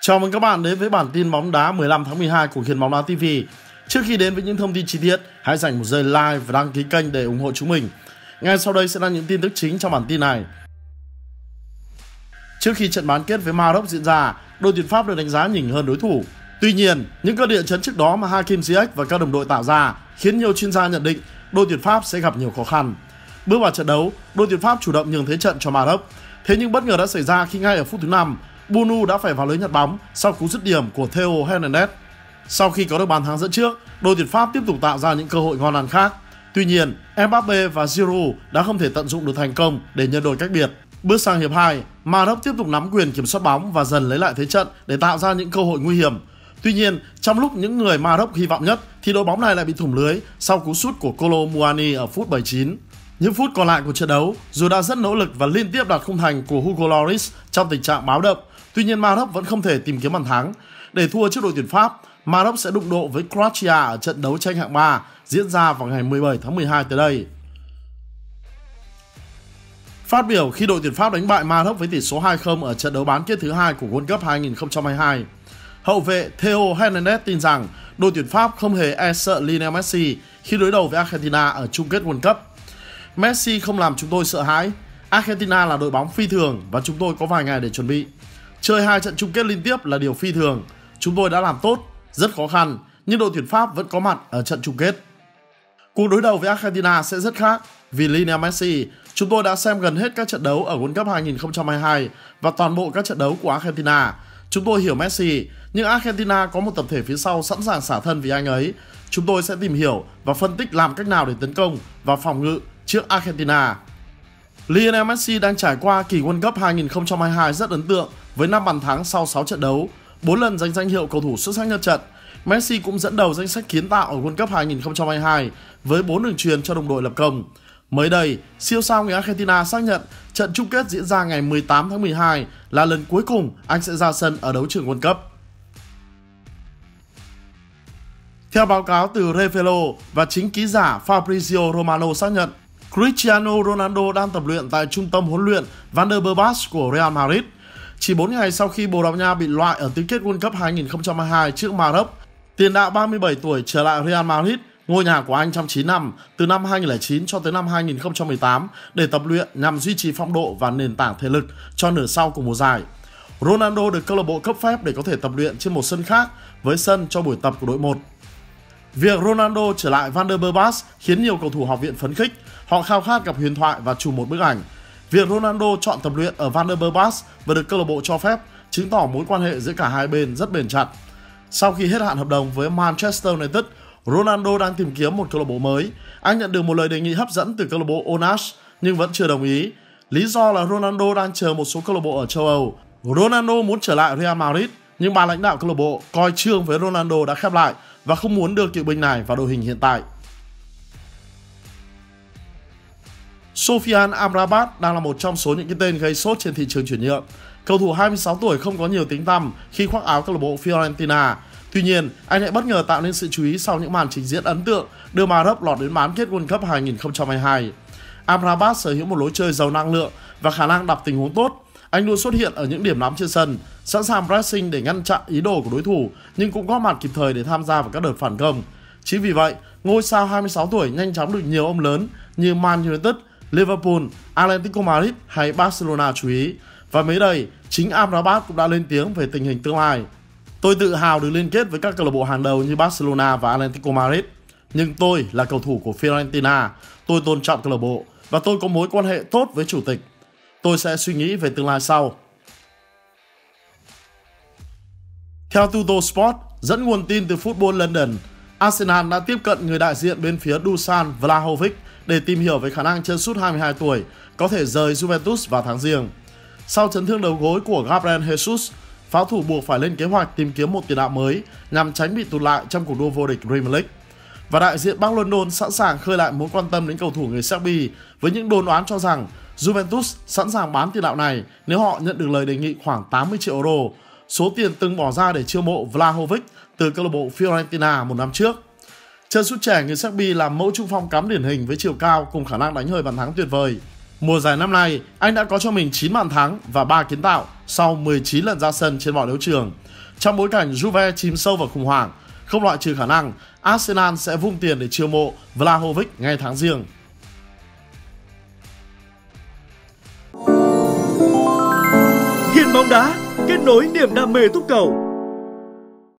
Chào mừng các bạn đến với bản tin bóng đá 15 tháng 12 của Khiên Bóng Đá TV. Trước khi đến với những thông tin chi tiết, hãy dành một giây like và đăng ký kênh để ủng hộ chúng mình. Ngay sau đây sẽ là những tin tức chính trong bản tin này. Trước khi trận bán kết với Maroc diễn ra, đội tuyển Pháp được đánh giá nhỉnh hơn đối thủ. Tuy nhiên, những cơn địa chấn trước đó mà Hakim Ziyech và các đồng đội tạo ra khiến nhiều chuyên gia nhận định đội tuyển Pháp sẽ gặp nhiều khó khăn. Bước vào trận đấu, đội tuyển Pháp chủ động nhường thế trận cho Maroc. Thế nhưng bất ngờ đã xảy ra khi ngay ở phút thứ 5, Bonu đã phải vào lưới nhặt bóng sau cú dứt điểm của Theo Hernandez. Sau khi có được bàn thắng dẫn trước, đội tuyển Pháp tiếp tục tạo ra những cơ hội ngon ăn khác. Tuy nhiên, Mbappe và Giroud đã không thể tận dụng được thành công để nhân đôi cách biệt. Bước sang hiệp 2, Maroc tiếp tục nắm quyền kiểm soát bóng và dần lấy lại thế trận để tạo ra những cơ hội nguy hiểm. Tuy nhiên, trong lúc những người Maroc hy vọng nhất thì đội bóng này lại bị thủng lưới sau cú sút của Kolo Muani ở phút 79. Những phút còn lại của trận đấu, dù đã rất nỗ lực và liên tiếp đạt khung thành của Hugo Lloris trong tình trạng báo động, tuy nhiên Maroc vẫn không thể tìm kiếm bàn thắng. Để thua trước đội tuyển Pháp, Maroc sẽ đụng độ với Croatia ở trận đấu tranh hạng 3 diễn ra vào ngày 17 tháng 12 tới đây. Phát biểu khi đội tuyển Pháp đánh bại Maroc với tỷ số 2-0 ở trận đấu bán kết thứ 2 của World Cup 2022, hậu vệ Theo Hernandez tin rằng đội tuyển Pháp không hề e sợ Lionel Messi khi đối đầu với Argentina ở chung kết World Cup. Messi không làm chúng tôi sợ hãi. Argentina là đội bóng phi thường và chúng tôi có vài ngày để chuẩn bị. Chơi 2 trận chung kết liên tiếp là điều phi thường. Chúng tôi đã làm tốt, rất khó khăn, nhưng đội tuyển Pháp vẫn có mặt ở trận chung kết. Cuộc đối đầu với Argentina sẽ rất khác vì Lionel Messi. Chúng tôi đã xem gần hết các trận đấu ở World Cup 2022 và toàn bộ các trận đấu của Argentina. Chúng tôi hiểu Messi, nhưng Argentina có một tập thể phía sau sẵn sàng xả thân vì anh ấy. Chúng tôi sẽ tìm hiểu và phân tích làm cách nào để tấn công và phòng ngự trước Argentina. Lionel Messi đang trải qua kỳ World Cup 2022 rất ấn tượng với 5 bàn thắng sau 6 trận đấu, 4 lần giành danh hiệu cầu thủ xuất sắc nhất trận. Messi cũng dẫn đầu danh sách kiến tạo ở World Cup 2022 với 4 đường chuyền cho đồng đội lập công. Mới đây, siêu sao người Argentina xác nhận trận chung kết diễn ra ngày 18 tháng 12 là lần cuối cùng anh sẽ ra sân ở đấu trường World Cup. Theo báo cáo từ Refelo và chính ký giả Fabrizio Romano xác nhận, Cristiano Ronaldo đang tập luyện tại trung tâm huấn luyện Vanderbilt của Real Madrid. Chỉ 4 ngày sau khi Bồ Đào Nha bị loại ở tứ kết World Cup 2022 trước Maroc, tiền đạo 37 tuổi trở lại Real Madrid, ngôi nhà của anh trong 9 năm, từ năm 2009 cho tới năm 2018 để tập luyện nhằm duy trì phong độ và nền tảng thể lực cho nửa sau của mùa giải. Ronaldo được câu lạc bộ cấp phép để có thể tập luyện trên một sân khác với sân cho buổi tập của đội 1. Việc Ronaldo trở lại Vanderbilt khiến nhiều cầu thủ học viện phấn khích. Họ khao khát gặp huyền thoại và chụp một bức ảnh. Việc Ronaldo chọn tập luyện ở Vanderbilt và được câu lạc bộ cho phép chứng tỏ mối quan hệ giữa cả hai bên rất bền chặt. Sau khi hết hạn hợp đồng với Manchester United, Ronaldo đang tìm kiếm một câu lạc bộ mới. Anh nhận được một lời đề nghị hấp dẫn từ câu lạc bộ Onash nhưng vẫn chưa đồng ý. Lý do là Ronaldo đang chờ một số câu lạc bộ ở châu Âu. Ronaldo muốn trở lại Real Madrid nhưng ban lãnh đạo câu lạc bộ coi chương với Ronaldo đã khép lại và không muốn đưa cựu binh này vào đội hình hiện tại. Sofian Amrabat đang là một trong số những cái tên gây sốt trên thị trường chuyển nhượng. Cầu thủ 26 tuổi không có nhiều tiếng tăm khi khoác áo câu lạc bộ Fiorentina. Tuy nhiên, anh lại bất ngờ tạo nên sự chú ý sau những màn trình diễn ấn tượng đưa Maroc lọt đến bán kết World Cup 2022. Amrabat sở hữu một lối chơi giàu năng lượng và khả năng đọc tình huống tốt. Anh luôn xuất hiện ở những điểm nóng trên sân, sẵn sàng pressing để ngăn chặn ý đồ của đối thủ, nhưng cũng có mặt kịp thời để tham gia vào các đợt phản công. Chính vì vậy, ngôi sao 26 tuổi nhanh chóng được nhiều ông lớn như Man United, Liverpool, Atletico Madrid hay Barcelona chú ý. Và mới đây, chính Amrabat cũng đã lên tiếng về tình hình tương lai. Tôi tự hào được liên kết với các câu lạc bộ hàng đầu như Barcelona và Atletico Madrid. Nhưng tôi là cầu thủ của Fiorentina, tôi tôn trọng câu lạc bộ và tôi có mối quan hệ tốt với chủ tịch. Tôi sẽ suy nghĩ về tương lai sau. Theo Tuttosport, dẫn nguồn tin từ Football London, Arsenal đã tiếp cận người đại diện bên phía Dusan Vlahovic để tìm hiểu về khả năng chân sút 22 tuổi có thể rời Juventus vào tháng Giêng. Sau chấn thương đầu gối của Gabriel Jesus, pháo thủ buộc phải lên kế hoạch tìm kiếm một tiền đạo mới nhằm tránh bị tụt lại trong cuộc đua vô địch Premier League. Và đại diện Bắc London sẵn sàng khơi lại mối quan tâm đến cầu thủ người Serbia với những đồn đoán cho rằng Juventus sẵn sàng bán tiền đạo này nếu họ nhận được lời đề nghị khoảng 80 triệu euro, số tiền từng bỏ ra để chiêu mộ Vlahovic từ câu lạc bộ Fiorentina một năm trước. Chân sút trẻ người Serbia là mẫu trung phong cắm điển hình với chiều cao cùng khả năng đánh hơi bàn thắng tuyệt vời. Mùa giải năm nay, anh đã có cho mình 9 bàn thắng và 3 kiến tạo sau 19 lần ra sân trên mọi đấu trường. Trong bối cảnh Juve chìm sâu vào khủng hoảng, không loại trừ khả năng Arsenal sẽ vung tiền để chiêu mộ Vlahovic ngay tháng Giêng. Ghiền bóng đá, kết nối niềm đam mê túc cầu.